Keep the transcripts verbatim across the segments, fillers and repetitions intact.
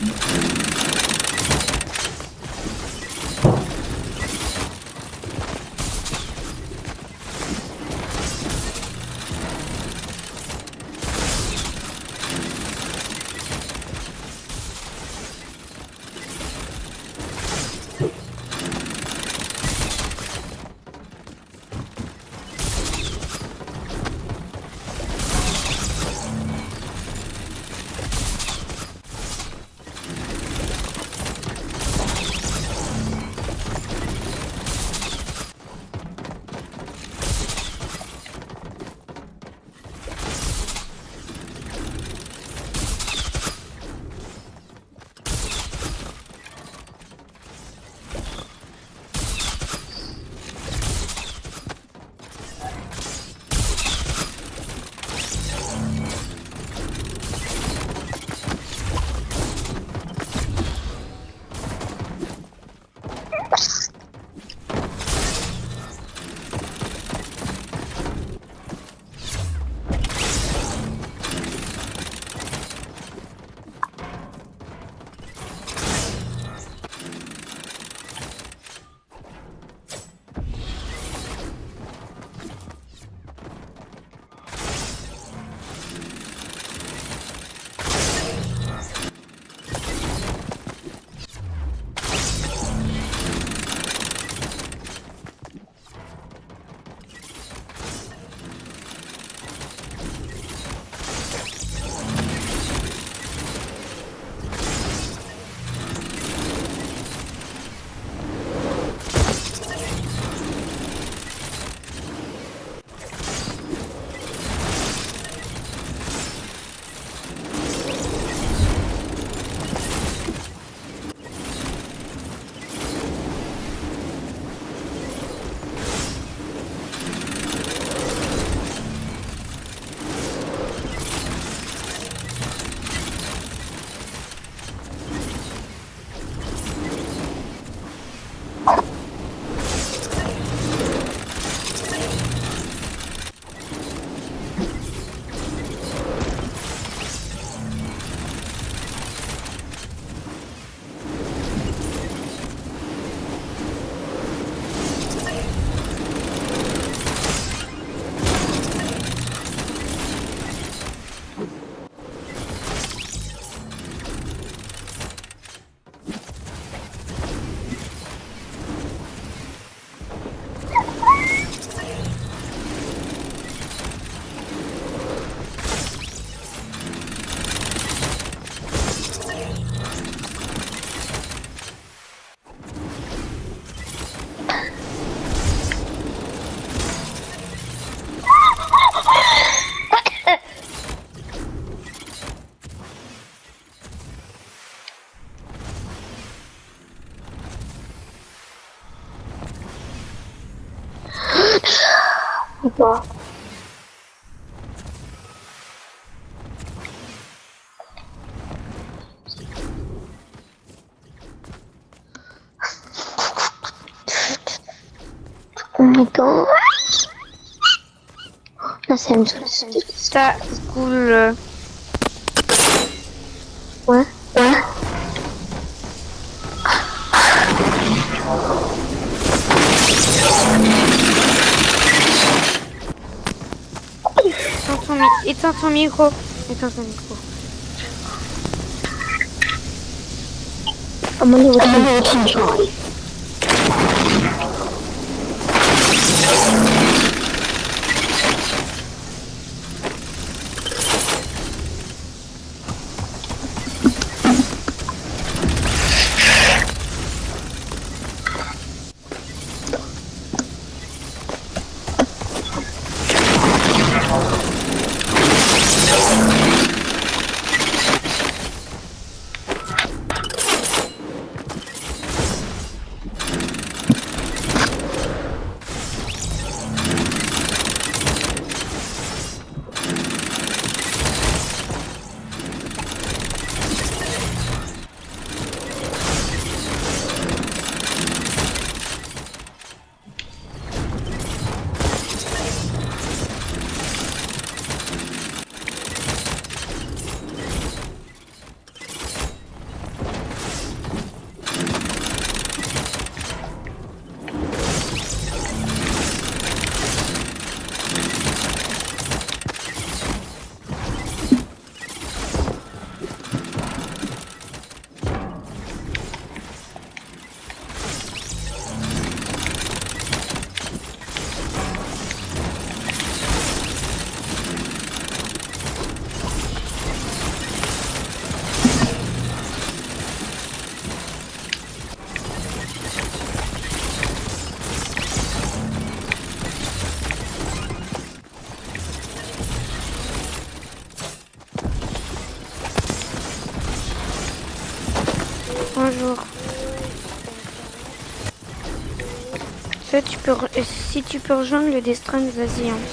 Boah. Oh my god. Là, c'est une solution. Ça, cool. Ouais, ouais. Éteins ton, mi éteins ton micro. Éteins ton micro. À mon niveau, c'est Bonjour. Ça, tu peux, re- si tu peux rejoindre le Destrand, vas-y. Hein.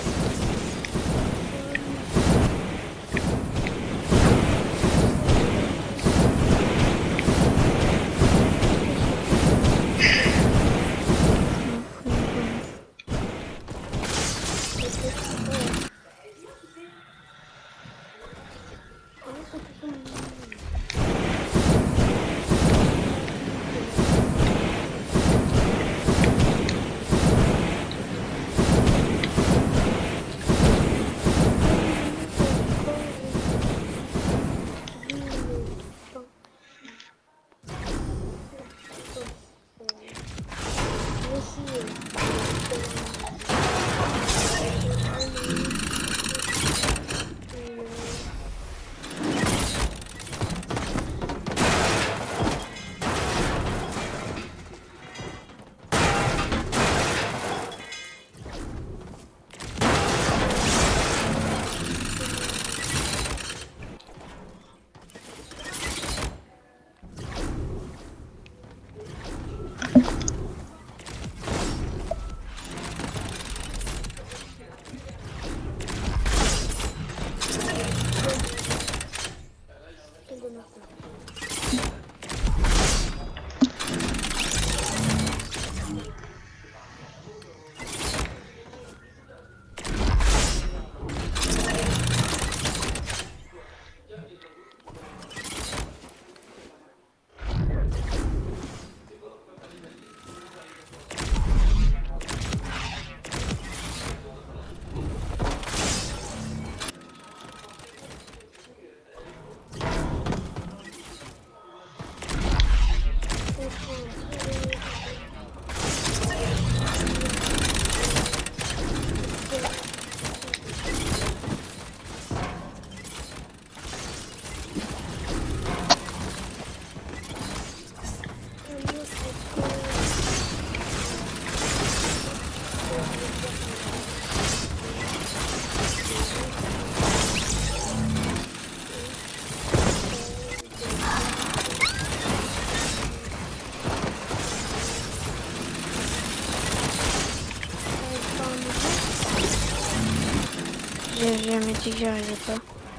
J'ai jamais dit que j'y arrivais pas.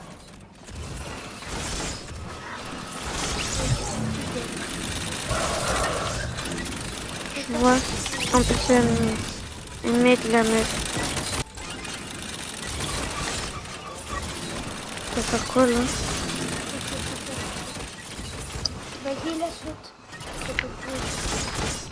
Je vois. En plus, elle me- elle met de la meuf. Ça fait quoi là? Vas-y, la saute. Ça peut plus.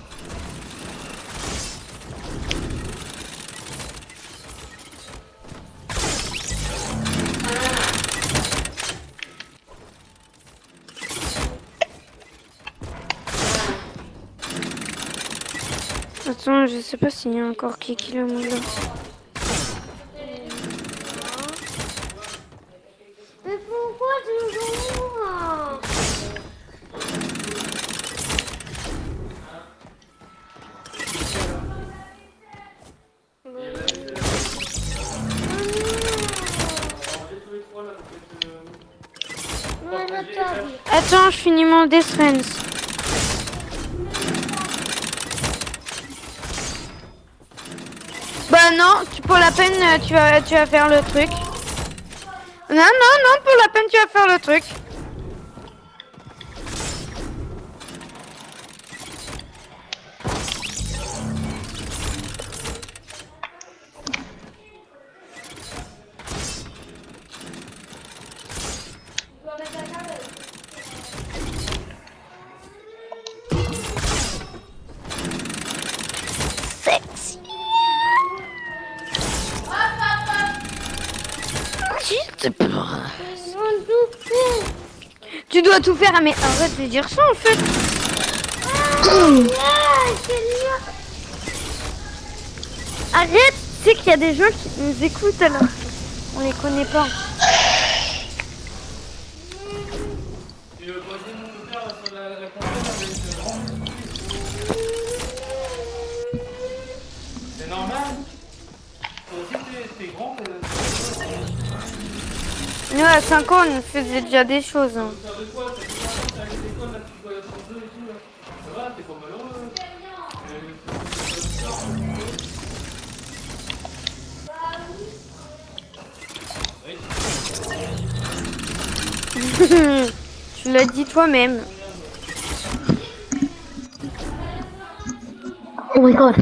Attends, je sais pas s'il y a encore qui qui le moule là. Mais pourquoi toujours? Attends, je finis mon Destrand. Bah non, tu, pour la peine, euh, tu vas, tu vas faire le truc. Non, non, non, pour la peine, tu vas faire le truc. Sexy. Juste pour... Tu dois tout faire, mais arrête de dire ça en fait. Arrête, tu sais qu'il y a des gens qui nous écoutent alors. On les connaît pas. C'est normal. Toi aussi, t'es grand. Nous à cinq ans, on faisait déjà des choses. Hein. Faire de quoi? T'as des enfants, t'as des écoles, là, tu dois y être deux et tout. Tu l'as dit toi-même. Oh my god.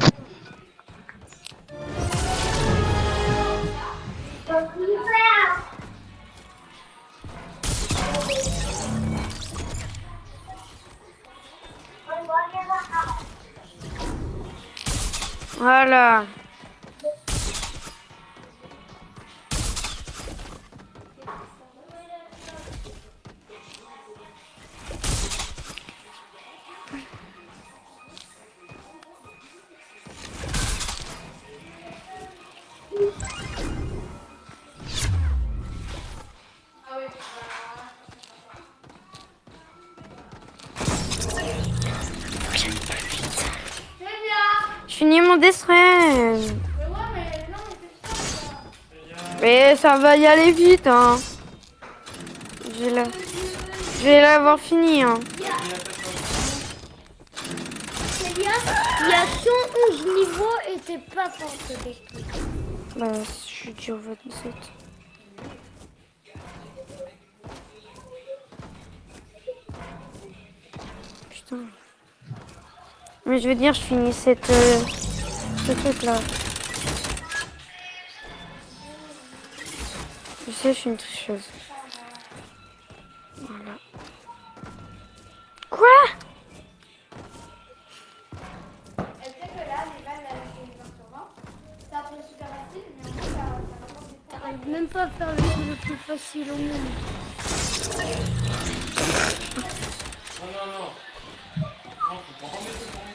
Voilà. Je finis mon dessin. Mais ça va y aller vite, hein. Je vais la- je vais l'avoir fini, hein. C'est bien. Il y a cent onze niveaux et t'es pas forte d'esprit. Bah, je suis dur vingt-sept. Putain. Mais je veux dire, je finis cette, euh, ce truc-là. Je sais, je suis une tricheuse. Voilà. Quoi? Elle sait que là, les balles, elle a fait vingt sur vingt. C'est un truc super facile, mais en fait, ça, ça rapporte des points. T'arrives même pas à faire le jeu le plus facile au monde. Non, non, non. Non, faut pas remettre le point.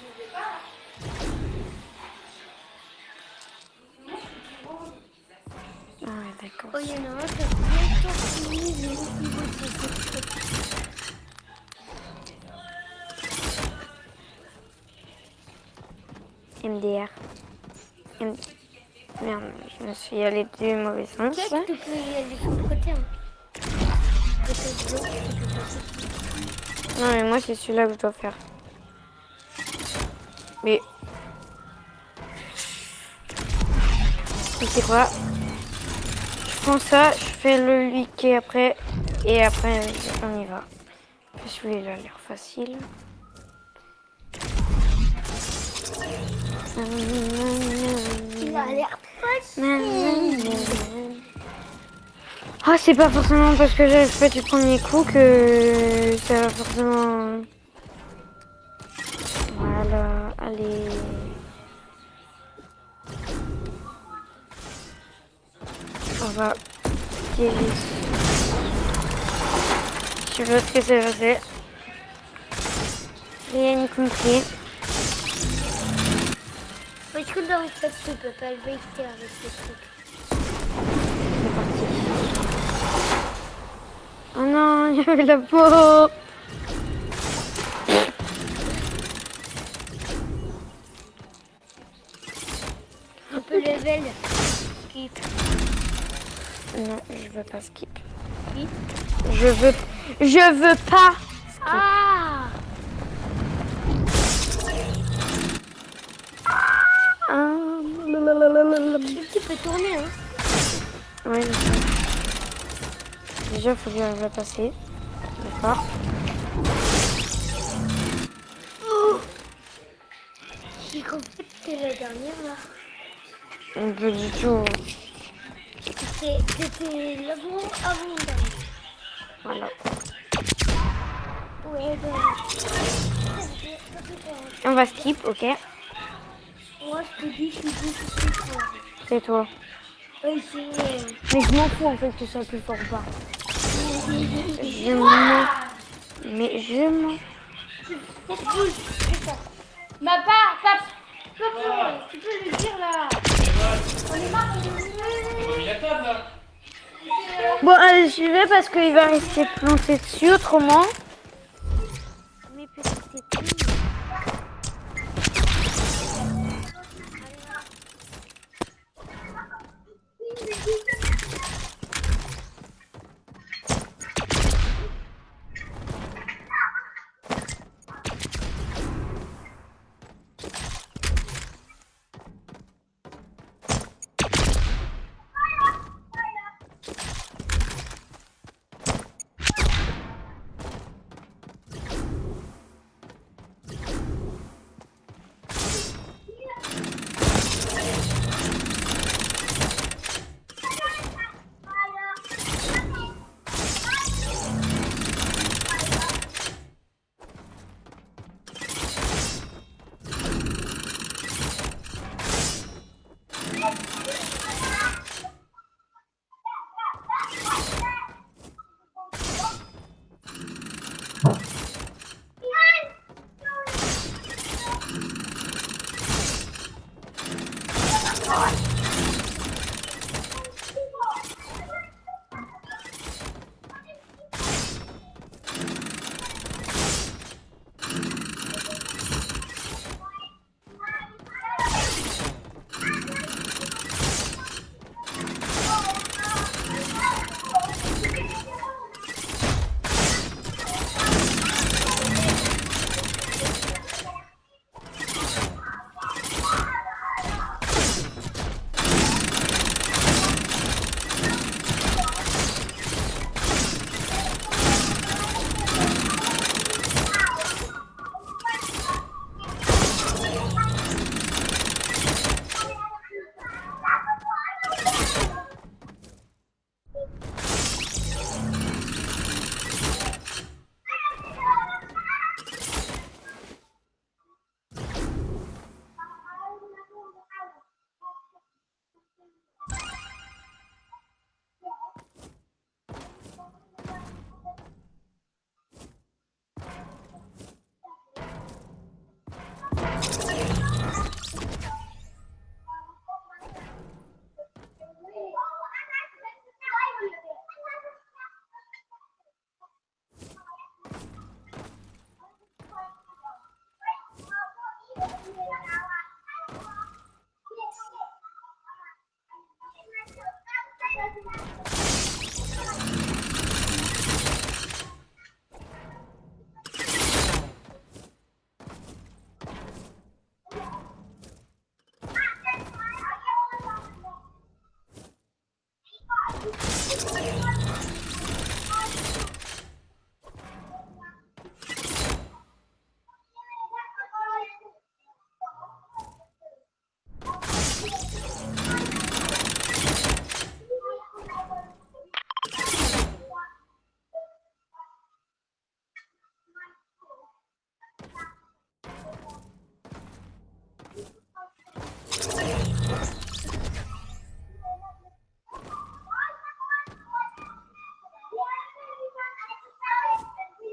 Ah ouais, d'accord. Oh, il y en a un qui a bientôt fini le niveau de ce truc. M D R. M- Merde, je me suis allée du mauvais sens. Qu'est-ce que tu peux y aller sur le côté, hein. Peut-être l'autre, tu peux passer. Non, mais moi, c'est celui-là que je dois faire. Mais... Tu sais quoi? Je prends ça, je fais le liquer après, et après, on y va. Celui-là, il a l'air facile. Il a l'air facile. Ah, c'est pas forcément parce que j'ai fait du premier coup que ça va forcément... Voilà, allez. On va piéger. Je sais pas ce que c'est passé. Rien compris. Parce que là, en fait, tu peux pas le vecteur avec ce truc. C'est parti. Oh non, il y avait la peau. Un peu level. Skip. Non, je veux pas skip. Skip. Je veux... Je veux pas. Ah! Ah. Tu peux tourner, hein? Oui, je sais. Déjà, il faut que j'arrive à passer. D'accord. Oh! J'ai compris que c'était la dernière, là. Un peu du tout. C'était c'était l'avant avant dernier. Voilà. Ouais, ben... On va skip, ok. Moi, je te dis, je suis beaucoup plus fort. C'est toi. Oui, c'est vrai. Mais je m'en fous en fait que ça soit plus fort ou pas. Je m'en... Mais je m'en... Ma part, tape. Tu peux le dire là. On est marre de On a mis la table là. Bon, allez, j'y vais parce qu'il va rester planté dessus autrement. Mes petites tétines.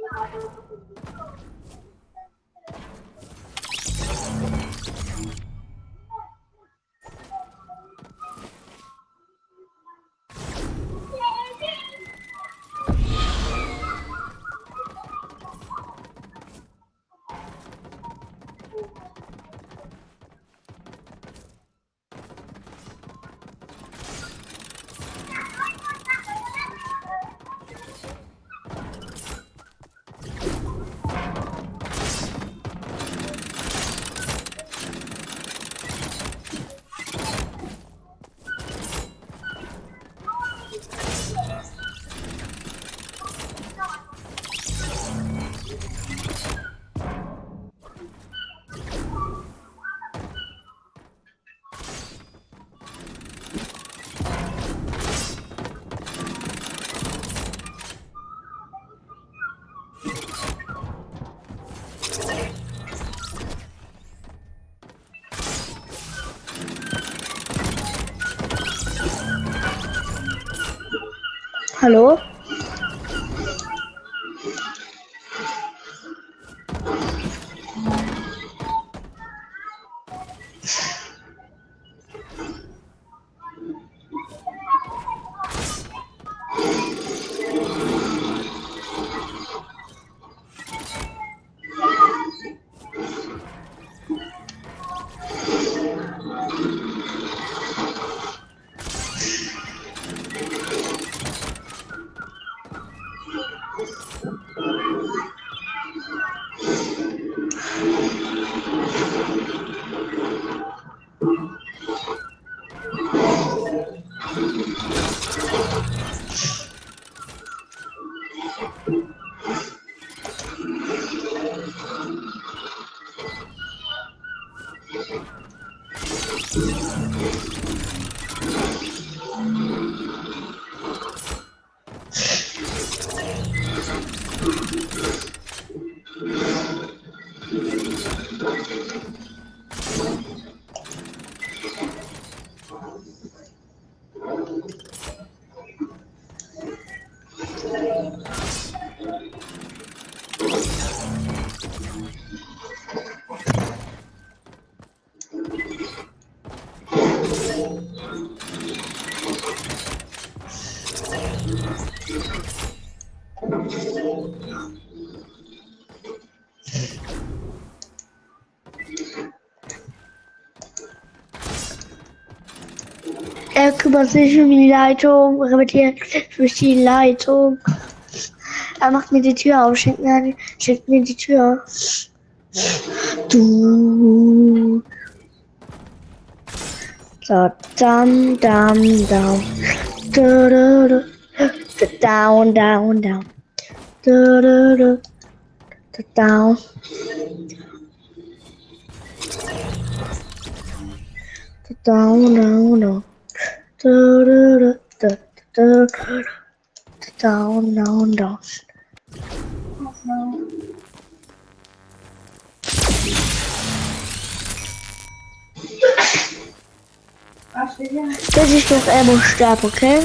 Hallo? Er kümmert sich um die Leitung, repetiert durch die Leitung. Er macht mir die Tür auf, schenkt mir, schenkt mir die Tür. Du. So, dam, dam, dam. Du, du, du. Down, down, down. Du, du, du. Down. Down, down, down. Du, du, du, du, du, du. Down, down, down. Bis ich noch einmal sterbe, okay?